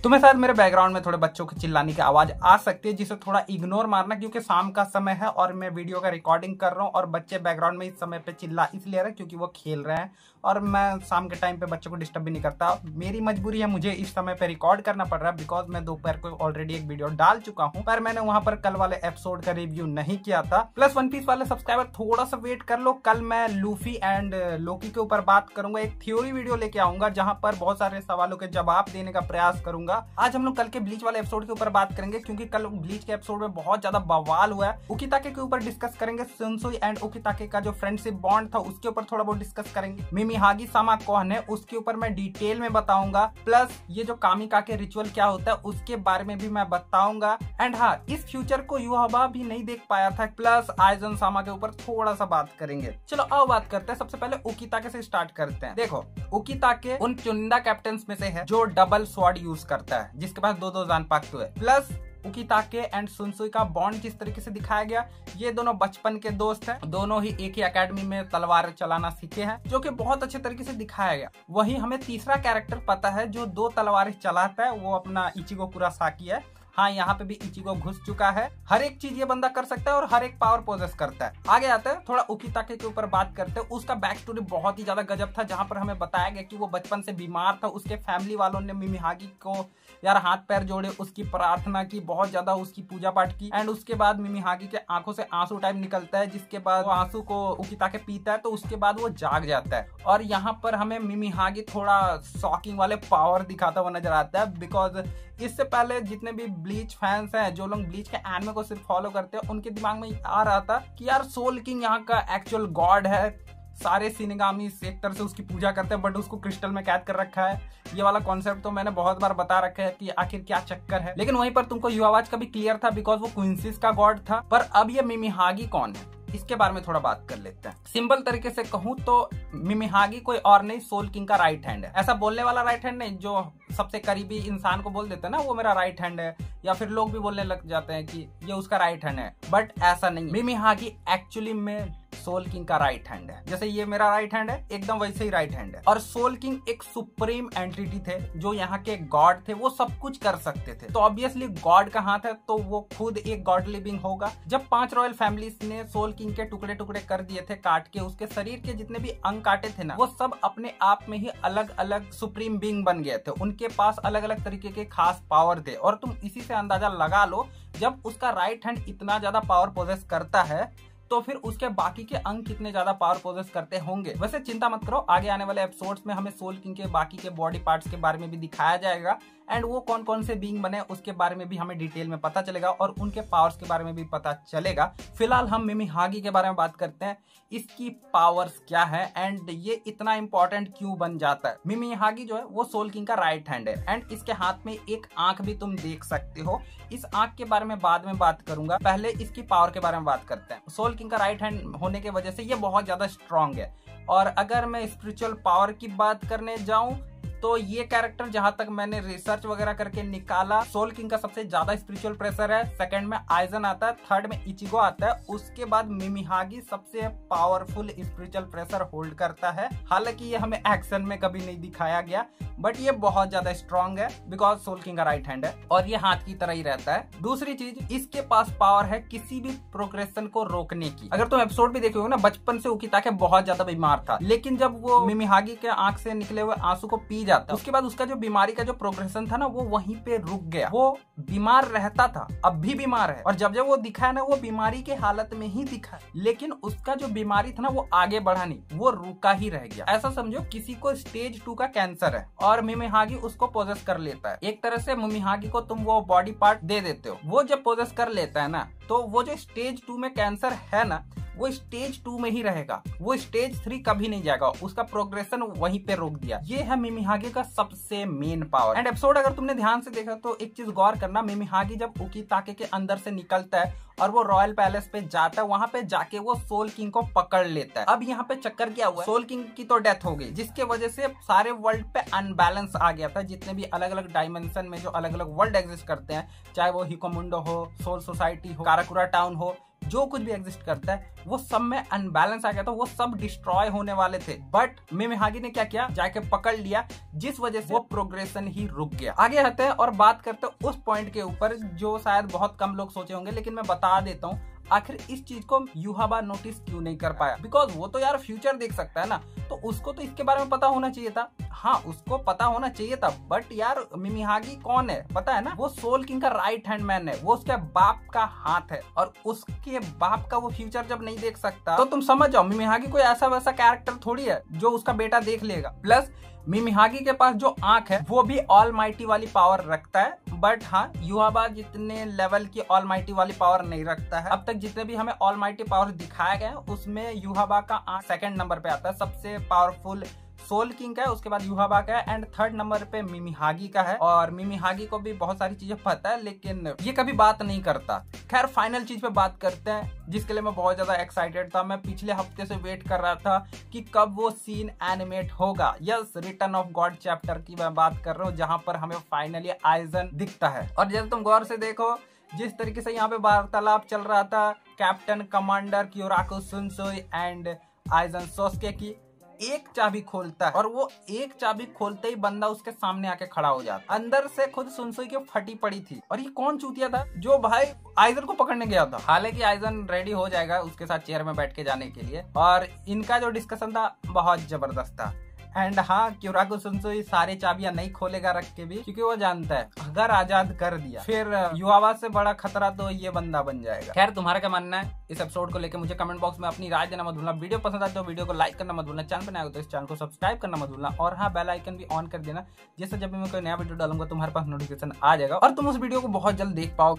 तुम्हें शायद मेरे बैकग्राउंड में थोड़े बच्चों की चिल्लाने की आवाज आ सकती है, जिसे थोड़ा इग्नोर मारना, क्योंकि शाम का समय है और मैं वीडियो का रिकॉर्डिंग कर रहा हूँ और बच्चे बैकग्राउंड में इस समय पे चिल्ला इसलिए रहे क्योंकि वो खेल रहे हैं और मैं शाम के टाइम पे बच्चों को डिस्टर्ब भी नहीं करता। मेरी मजबूरी है, मुझे इस समय पे रिकॉर्ड करना पड़ रहा है बिकॉज मैं दोपहर को ऑलरेडी एक वीडियो डाल चुका हूँ, पर मैंने वहां पर कल वाले एपिसोड का रिव्यू नहीं किया था। प्लस वन पीस वाले सब्सक्राइबर थोड़ा सा वेट कर लो, कल मैं लूफी एंड लोकी के ऊपर बात करूंगा, एक थ्योरी वीडियो लेके आऊंगा जहां पर बहुत सारे सवालों के जवाब देने का प्रयास करूंगा। आज हम लोग कल के ब्लीच वाले एपिसोड के ऊपर बात करेंगे क्योंकि कल ब्लीच के एपिसोड में बहुत ज्यादा बवाल हुआ है। उकिताके के ऊपर डिस्कस करेंगे, सुनसुई एंड उकिताके का जो फ्रेंडशिप बॉन्ड था उसके ऊपर थोड़ा बहुत डिस्कस करेंगे। मिमिहागी सामा कौन है उसके ऊपर मैं डिटेल में बताऊंगा। प्लस ये जो कामिकाके रिचुअल क्या होता है उसके बारे में भी मैं बताऊंगा। एंड हाँ, इस फ्यूचर को युवा भी नहीं देख पाया था। प्लस आइजन सामा के ऊपर थोड़ा सा बात करेंगे। चलो आओ बात करते हैं। सबसे पहले उकिताके से स्टार्ट करते हैं। देखो, उकिताके उन चुनिंदा कैप्टन्स में से है जो डबल स्वॉर्ड यूज करता है, जिसके पास दो जानपाक्तु है। प्लस उकिताके एंड सुनसुई का बॉन्ड जिस तरीके से दिखाया गया, ये दोनों बचपन के दोस्त हैं, दोनों ही एक ही एकेडमी में तलवार चलाना सीखे हैं, जो कि बहुत अच्छे तरीके से दिखाया गया। वहीं हमें तीसरा कैरेक्टर पता है जो दो तलवारें चलाता है, वो अपना इचिगो कुरासाकी है। हाँ, यहाँ पे भी इचिगो घुस चुका है। हर एक चीज ये बंदा कर सकता है और हर एक पावर पोजेस करता है। आगे आते हैं, थोड़ा उकिताके के ऊपर बात करते हैं। उसका बैक स्टोरी बहुत ही ज्यादा गजब था, जहाँ पर हमें बताया गया कि वो बचपन से बीमार था। उसके फैमिली वालों ने मिमिहागी को यार हाथ पैर जोड़े, उसकी प्रार्थना की, बहुत ज्यादा उसकी पूजा पाठ की। एंड उसके बाद मिमिहागी के आंखों से आंसू टाइप निकलता है, जिसके बाद वो आंसू को उकिताके पीता है, तो उसके बाद वो जाग जाता है। और यहाँ पर हमें मिमिहागी थोड़ा शॉकिंग वाले पावर दिखाता हुआ नजर आता है, बिकॉज इससे पहले जितने भी ब्लीच फैंस हैं, जो लोग ब्लीच के एनिमे को सिर्फ फॉलो करते हैं, उनके दिमाग में आ रहा था कि यार सोल किंग यहाँ का एक्चुअल गॉड है, सारे सिनेगामी एक तरह से उसकी पूजा करते हैं, बट उसको क्रिस्टल में कैद कर रखा है। ये वाला कॉन्सेप्ट तो मैंने बहुत बार बता रखा है कि आखिर क्या चक्कर है। लेकिन वहीं पर तुमको युवावाज का भी क्लियर था बिकॉज वो क्वींसिस का गॉड था। पर अब ये मिमिहागी कौन है, इसके बारे में थोड़ा बात कर लेते हैं। सिंपल तरीके से कहूँ तो मिमिहागी कोई और नहीं, सोल किंग का राइट हैंड है। ऐसा बोलने वाला राइट हैंड नहीं, जो सबसे करीबी इंसान को बोल देते हैं ना वो मेरा राइट हैंड है, या फिर लोग भी बोलने लग जाते हैं कि ये उसका राइट हैंड है, बट ऐसा नहीं। मिमिहागी एक्चुअली में सोल किंग का राइट हैंड है। जैसे ये मेरा राइट हैंड है, एकदम वैसे ही राइट हैंड है। और सोल किंग एक सुप्रीम एंटिटी थे, जो यहाँ के गॉड थे, वो सब कुछ कर सकते थे। तो ऑब्वियसली गॉड का हाथ है तो वो खुद एक गॉडली बीइंग होगा। जब 5 रॉयल फैमिलीज ने सोल किंग के टुकड़े टुकड़े कर दिए थे काट के, उसके शरीर के जितने भी अंग काटे थे ना, वो सब अपने आप में ही अलग अलग सुप्रीम बीइंग बन गए थे। उनके पास अलग अलग तरीके के खास पावर थे। और तुम इसी से अंदाजा लगा लो, जब उसका राइट हैंड इतना ज्यादा पावर पोजेस करता है तो फिर उसके बाकी के अंग कितने ज्यादा पावर पोजेस करते होंगे। वैसे चिंता मत करो, आगे आने वाले एपिसोड्स में हमें सोल किंग के बाकी के बॉडी पार्ट्स के बारे में भी दिखाया जाएगा, एंड वो कौन कौन से बीइंग बने उसके बारे में भी हमें डिटेल में पता चलेगा और उनके पावर्स के बारे में भी पता चलेगा। फिलहाल हम मिमिहागी के बारे में बात करते हैं, इसकी पावर्स क्या है एंड ये इतना इंपॉर्टेंट क्यों बन जाता है। मिमिहागी जो है वो सोल किंग का राइट हैंड है, एंड इसके हाथ में एक आंख भी तुम देख सकते हो। इस आंख के बारे में बाद में बात करूंगा, पहले इसकी पावर के बारे में बात करते हैं। सोल किंग का राइट हैंड होने की वजह से ये बहुत ज्यादा स्ट्रांग है। और अगर मैं स्पिरिचुअल पावर की बात करने जाऊं तो ये कैरेक्टर, जहां तक मैंने रिसर्च वगैरह करके निकाला, सोल किंग का सबसे ज्यादा स्पिरिचुअल प्रेशर है, सेकंड में आइजन आता है, थर्ड में इचिगो आता है, उसके बाद मिमिहागी सबसे पावरफुल स्पिरिचुअल प्रेशर होल्ड करता है। हालांकि ये हमें एक्शन में कभी नहीं दिखाया गया, बट ये बहुत ज्यादा स्ट्रांग है बिकॉज सोल किंग का राइट हैंड है और ये हाथ की तरह ही रहता है। दूसरी चीज, इसके पास पावर है किसी भी प्रोग्रेशन को रोकने की। अगर तुम एपिसोड भी देखे हो ना, बचपन से उकिताके बहुत ज्यादा बीमार था, लेकिन जब वो मिमिहागी के आंख से निकले हुए आंसू को पी जाता, उसके बाद उसका जो बीमारी का जो प्रोग्रेशन था ना, वो वहीं पे रुक गया। वो बीमार रहता था, अब भी बीमार है, और जब जब वो दिखा ना, वो बीमारी के हालत में ही दिखा, लेकिन उसका जो बीमारी था ना वो आगे बढ़ा नहीं, वो रुका ही रह गया। ऐसा समझो किसी को स्टेज 2 का कैंसर है और मिमिहागी उसको पोजेस कर लेता है। एक तरह से मिमिहागी को तुम वो बॉडी पार्ट दे देते हो, वो जब पोजेस कर लेता है ना, तो वो जो स्टेज 2 में कैंसर है ना, वो स्टेज 2 में ही रहेगा, वो स्टेज 3 कभी नहीं जाएगा, उसका प्रोग्रेशन वहीं पे रोक दिया। ये है मिमिहागी का सबसे मेन पावर। एंड एपिसोड अगर तुमने ध्यान से देखा तो एक चीज गौर करना, मिमिहागी जब उकिताके के अंदर से निकलता है और वो रॉयल पैलेस पे जाता है, वहां पे जाके वो सोल किंग को पकड़ लेता है। अब यहाँ पे चक्कर क्या हुआ, सोल किंग की तो डेथ हो गई, जिसके वजह से सारे वर्ल्ड पे अनबैलेंस आ गया था। जितने भी अलग अलग डायमेंशन में जो अलग अलग वर्ल्ड एग्जिस्ट करते हैं, चाहे वो हिकोमुंडो हो, सोल सोसाइटी हो, काराकुरा टाउन हो, जो कुछ भी एग्जिस्ट करता है वो सब में अनबैलेंस आ गया था, वो सब डिस्ट्रॉय होने वाले थे। बट मिमिहागी ने क्या किया, जाके पकड़ लिया, जिस वजह से वो प्रोग्रेशन ही रुक गया। आगे आते हैं और बात करते हैं उस पॉइंट के ऊपर जो शायद बहुत कम लोग सोचे होंगे, लेकिन मैं बता देता हूँ आखिर इस चीज को युहाबा नोटिस क्यों नहीं कर पाया। बिकॉज वो तो यार फ्यूचर देख सकता है ना, तो उसको तो इसके बारे में पता होना चाहिए था। हाँ, उसको पता होना चाहिए था, बट यार मिमिहागी कौन है पता है ना, वो सोल किंग का राइट हैंड मैन है, वो उसके बाप का हाथ है, और उसके बाप का वो फ्यूचर जब नहीं देख सकता तो तुम समझ जाओ मिमिहागी कोई ऐसा वैसा कैरेक्टर थोड़ी है जो उसका बेटा देख लेगा। प्लस मिमिहागी के पास जो आंख है वो भी ऑल माइटी वाली पावर रखता है, बट हाँ युहाबा जितने लेवल की ऑल माइटी वाली पावर नहीं रखता है। अब तक जितने भी हमें ऑल माइटी पावर दिखाया गया उसमें युहाबा का आंख सेकंड नंबर पे आता है। सबसे पावरफुल सोल किंग का है, उसके बाद युहाबा का है, एंड थर्ड नंबर पे मिमिहागी का है। और मिमिहागी को भी बहुत सारी चीजें पता है लेकिन ये कभी बात नहीं करता। खैर फाइनल चीज पे बात करते हैं जिसके लिए मैं बहुत ज्यादा एक्साइटेड था। मैं पिछले हफ्ते से वेट कर रहा था कि कब वो सीन एनिमेट होगा। Yes, return of God chapter की मैं बात कर रहा हूँ, जहां पर हमें फाइनली आइजन दिखता है। और जैसे तुम गौर से देखो जिस तरीके से यहाँ पे वार्तालाप चल रहा था captain commander Kyoraku Shunsui and Aizen Sosuke की, एक चाबी खोलता है और वो एक चाबी खोलते ही बंदा उसके सामने आके खड़ा हो जाता। अंदर से खुद सुनसुई की फटी पड़ी थी। और ये कौन चूतिया था जो भाई आइजन को पकड़ने गया था। हालांकि आइजन रेडी हो जाएगा उसके साथ चेयर में बैठ के जाने के लिए, और इनका जो डिस्कशन था बहुत जबरदस्त था। एंड हाँ, क्योराको सुनसुई सारी चाबियां नहीं खोलेगा रख के भी, क्योंकि वो जानता है अगर आजाद कर दिया फिर युहाबा से बड़ा खतरा तो ये बंदा बन जाएगा। खैर तुम्हारा क्या मानना है इस एपिसोड को लेकर, मुझे कमेंट बॉक्स में अपनी राय देना मत भूलना। वीडियो पसंद आए तो वीडियो को लाइक करना मत भूलना, चैनल पर नया हो तो इस चैनल को सब्सक्राइब करना मत भूलना, और हाँ बेल आइकन भी ऑन कर देना, जिससे जब भी मैं कोई नया वीडियो डालूंगा तुम्हारे पास नोटिफिकेशन आ जाएगा और तुम उस वीडियो को बहुत जल्द देख पाओ।